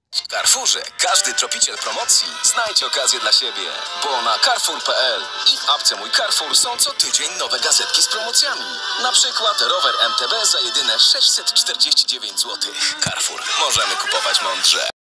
W Carrefourze każdy tropiciel promocji znajdź okazję dla siebie, bo na carrefour.pl i w apce Mój Carrefour są co tydzień nowe gazetki z promocjami. Na przykład rower MTB za jedyne 649 zł. Carrefour. Możemy kupować mądrze.